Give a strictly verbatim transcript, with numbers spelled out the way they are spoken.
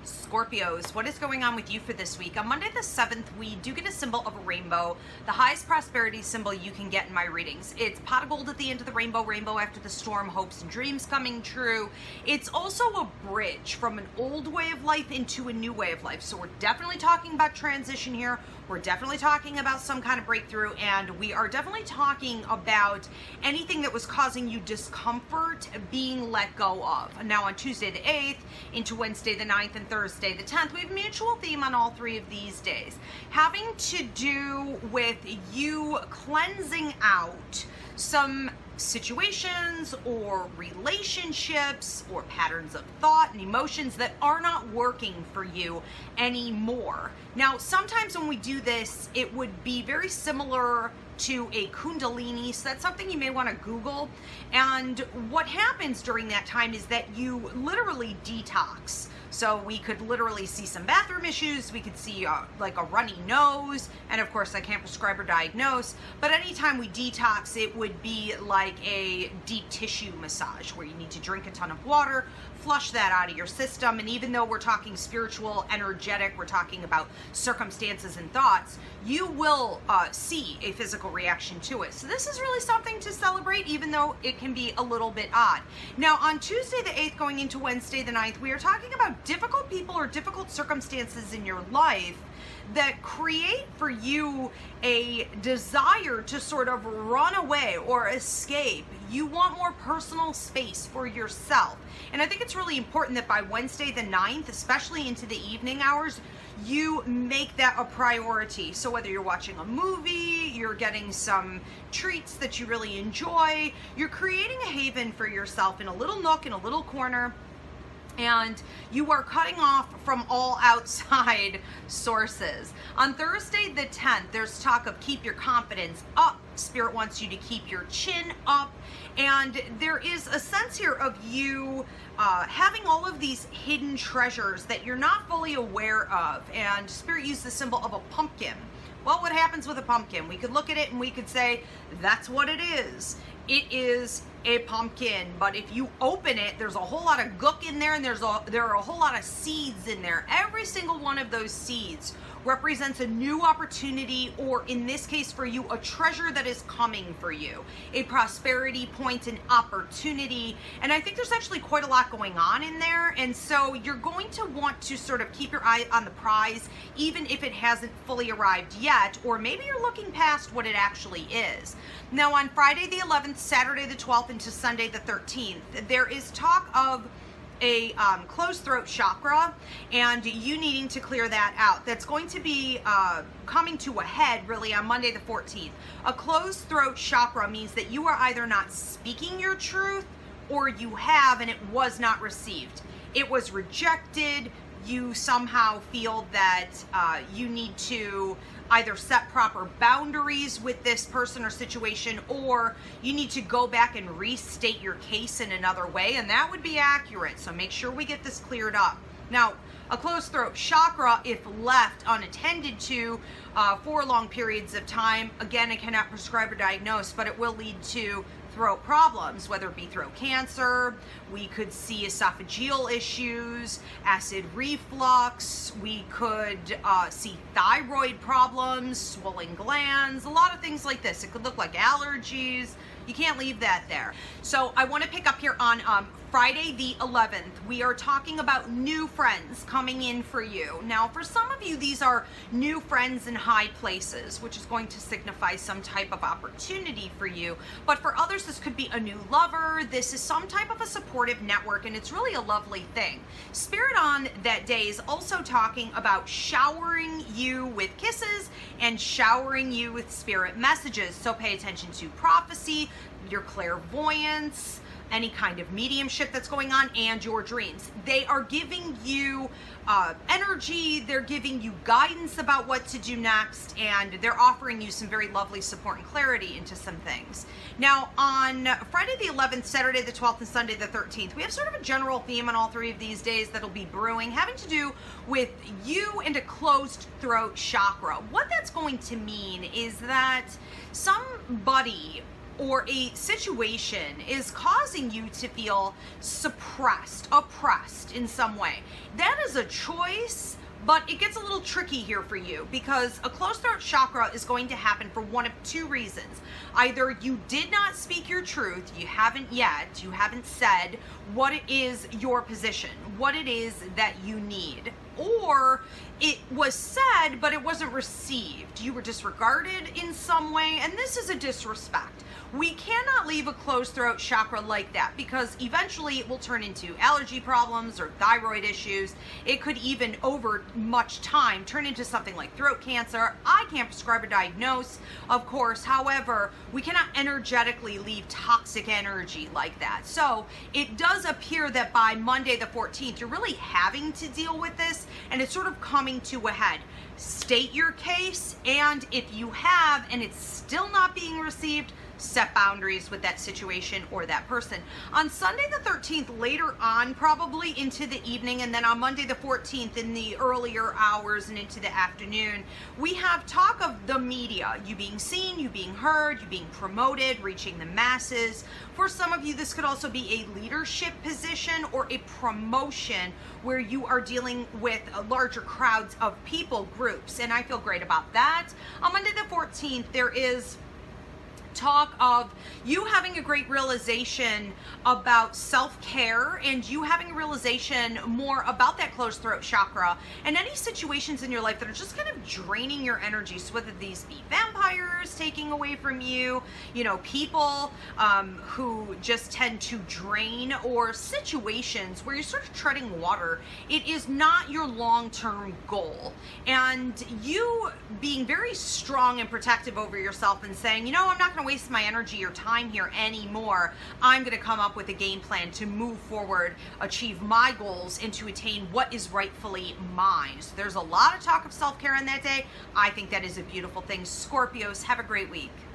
Scorpios, what is going on with you for this week? On Monday the seventh, we do get a symbol of a rainbow, the highest prosperity symbol you can get in my readings. It's pot of gold at the end of the rainbow, rainbow after the storm, hopes and dreams coming true. It's also a bridge from an old way of life into a new way of life. So we're definitely talking about transition here. We're definitely talking about some kind of breakthrough, and we are definitely talking about anything that was causing you discomfort being let go of. Now on Tuesday the eighth into Wednesday the ninth and Thursday the tenth, we have a mutual theme on all three of these days, having to do with you cleansing out some situations or relationships or patterns of thought and emotions that are not working for you anymore. Now, sometimes when we do this, it would be very similar to a Kundalini, so that's something you may want to Google. And what happens during that time is that you literally detox. So we could literally see some bathroom issues, we could see uh, like a runny nose, and of course I can't prescribe or diagnose, but anytime we detox, it would be like a deep tissue massage where you need to drink a ton of water, flush that out of your system. And even though we're talking spiritual, energetic, we're talking about circumstances and thoughts, you will uh, see a physical reaction to it. So this is really something to celebrate, even though it can be a little bit odd. Now on Tuesday the eighth going into Wednesday the ninth, we are talking about difficult people or difficult circumstances in your life that create for you a desire to sort of run away or escape. You want more personal space for yourself. And I think it's really important that by Wednesday the ninth, especially into the evening hours, you make that a priority. So whether you're watching a movie, you're getting some treats that you really enjoy, you're creating a haven for yourself in a little nook, in a little corner, and you are cutting off from all outside sources. On Thursday the tenth, there's talk of keep your confidence up. Spirit wants you to keep your chin up. And there is a sense here of you uh, having all of these hidden treasures that you're not fully aware of. And Spirit used the symbol of a pumpkin. Well, what happens with a pumpkin? We could look at it and we could say, that's what it is. It is a pumpkin, but if you open it, there's a whole lot of gook in there, and there's a there are a whole lot of seeds in there. Every single one of those seeds represents a new opportunity, or in this case for you, a treasure that is coming for you, a prosperity point, an opportunity. And I think there's actually quite a lot going on in there, and so you're going to want to sort of keep your eye on the prize, even if it hasn't fully arrived yet, or maybe you're looking past what it actually is. Now on Friday the eleventh, Saturday the twelfth, into Sunday the thirteenth, there is talk of a um, closed throat chakra and you needing to clear that out. That's going to be uh, coming to a head really on Monday the fourteenth. A closed throat chakra means that you are either not speaking your truth or you have and it was not received. It was rejected. You somehow feel that uh, you need to either set proper boundaries with this person or situation, or you need to go back and restate your case in another way, and that would be accurate. So make sure we get this cleared up. Now, a closed throat chakra, if left unattended to uh, for long periods of time, again, I cannot prescribe or diagnose, but it will lead to throat problems, whether it be throat cancer. We could see esophageal issues, acid reflux. We could uh, see thyroid problems, swollen glands, a lot of things like this. It could look like allergies. You can't leave that there. So I want to pick up here on um, Friday the eleventh. We are talking about new friends coming in for you. Now, for some of you, these are new friends in high places, which is going to signify some type of opportunity for you. But for others, this could be a new lover. This is some type of a supportive network, and it's really a lovely thing. Spirit on that day is also talking about showering you with kisses and showering you with spirit messages. So pay attention to prophecy, your clairvoyance, any kind of mediumship that's going on, and your dreams. They are giving you uh, energy, they're giving you guidance about what to do next, and they're offering you some very lovely support and clarity into some things. Now, on Friday the eleventh, Saturday the twelfth, and Sunday the thirteenth, we have sort of a general theme on all three of these days that'll be brewing, having to do with you and a closed throat chakra. What that's going to mean is that somebody or a situation is causing you to feel suppressed, oppressed in some way, that is a choice. But it gets a little tricky here for you because a closed throat chakra is going to happen for one of two reasons. Either you did not speak your truth, you haven't yet, you haven't said what it is your position, what it is that you need, or it was said but it wasn't received. You were disregarded in some way, and this is a disrespect. We cannot leave a closed throat chakra like that because eventually it will turn into allergy problems or thyroid issues. It could even, over much time, turn into something like throat cancer. I can't prescribe or diagnose, of course. However, we cannot energetically leave toxic energy like that. So it does appear that by Monday the fourteenth, you're really having to deal with this, and it's sort of coming to a head. State your case, and if you have and it's still not being received, set boundaries with that situation or that person. On Sunday the thirteenth, later on, probably into the evening, and then on Monday the fourteenth in the earlier hours and into the afternoon, we have talk of the media, you being seen, you being heard, you being promoted, reaching the masses. For some of you, this could also be a leadership position or a promotion where you are dealing with larger crowds of people, groups, and I feel great about that. On Monday the fourteenth, there is talk of you having a great realization about self-care and you having a realization more about that closed throat chakra and any situations in your life that are just kind of draining your energy. So whether these be vampires taking away from you, you know, people um, who just tend to drain, or situations where you're sort of treading water, it is not your long-term goal. And you being very strong and protective over yourself and saying, you know, I'm not going to waste my energy or time here anymore. I'm going to come up with a game plan to move forward, achieve my goals, and to attain what is rightfully mine. So there's a lot of talk of self-care on that day. I think that is a beautiful thing. Scorpios, have a great week.